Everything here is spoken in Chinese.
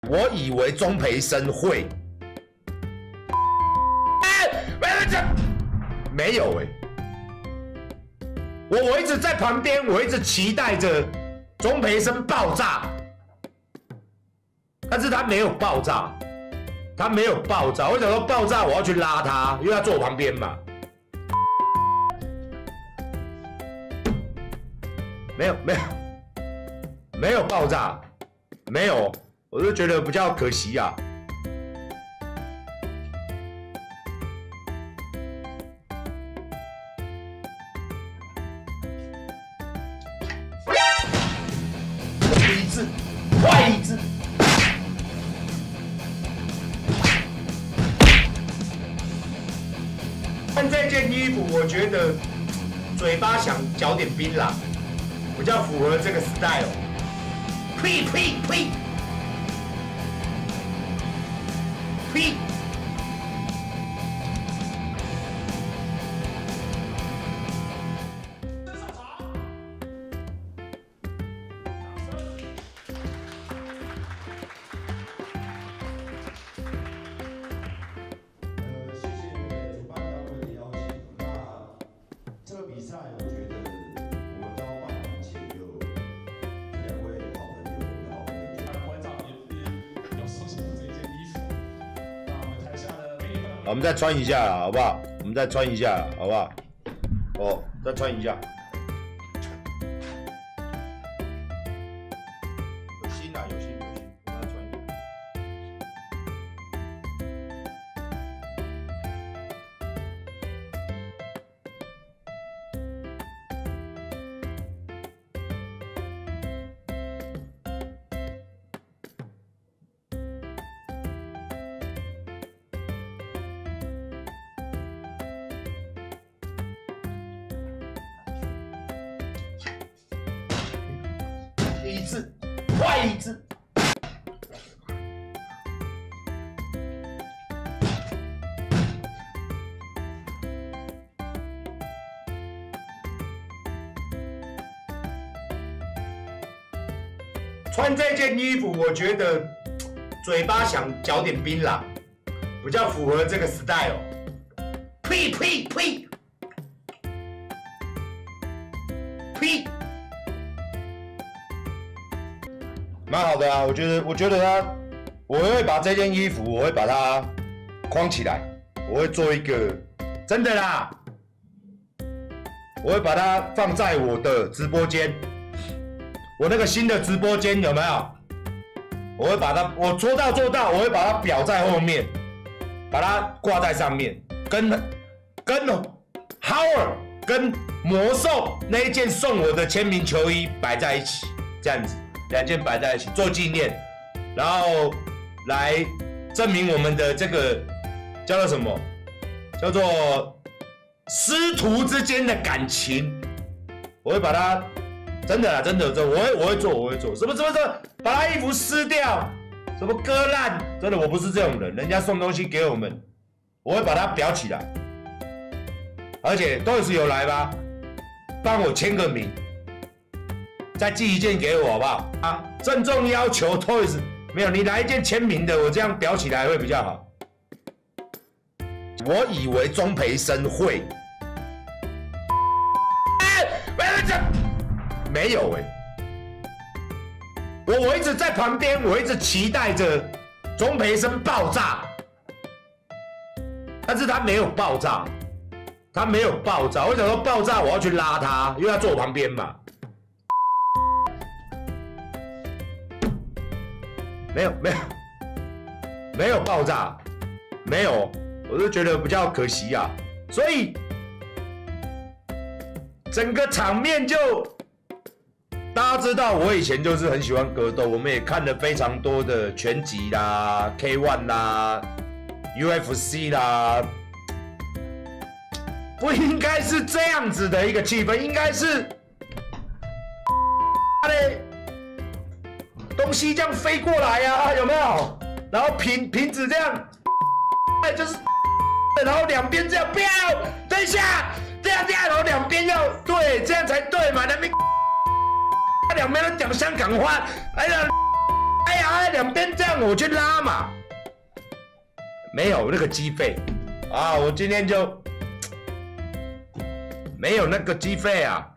我以为钟培生会，没有我一直在旁边，我一直期待着钟培生爆炸，但是他没有爆炸，我想说爆炸，我要去拉他，因为他坐我旁边嘛。没有爆炸，没有，我就觉得比较可惜啊。一次，坏一次。穿这件衣服，我觉得嘴巴想嚼点槟榔，比较符合这个 style。呸！我们再穿一下啦，好不好？我们再穿一下，好不好？哦，再穿一下。有心啦，有心，我们再穿一下。一次，坏一次。穿这件衣服，我觉得嘴巴想嚼点槟榔，比较符合这个 style。呸！蛮好的啊，我觉得我会把这件衣服，我会把它框起来，我会做一个真的啦，我会把它放在我的直播间，我那个新的直播间有没有？我会把它，我说到做到，我会把它裱在后面，把它挂在上面，跟 Howard 跟魔兽那一件送我的签名球衣摆在一起，这样子。2件摆在一起做纪念，然后来证明我们的这个叫做什么？叫做师徒之间的感情。我会把它真的，我会做，什么，把他衣服撕掉，什么割烂，真的我不是这种人，人家送东西给我们，我会把它裱起来，而且Toys有来吧，帮我签个名。再寄一件给我好不好？啊，郑重要求 Toys 没有，你来一件签名的，我这样裱起来会比较好。我以为钟培生会，没有我一直在旁边，我一直期待着钟培生爆炸，但是他没有爆炸，我想说爆炸，我要去拉他，因为他坐我旁边嘛。没有爆炸，没有，我就觉得比较可惜啊，所以整个场面就大家知道，我以前就是很喜欢格斗，我们也看了非常多的拳击啦、K1 啦、UFC 啦，不应该是这样子的一个气氛，应该是东西这样飞过来啊，有没有？然后瓶子这样，就是，然后两边这样，不要，等一下，这样，然后两边要对，这样才对嘛，那边两边都讲香港话，哎呀， 哎呀，两边这样我去拉嘛，没有那个机费啊，我今天就没有那个机费啊。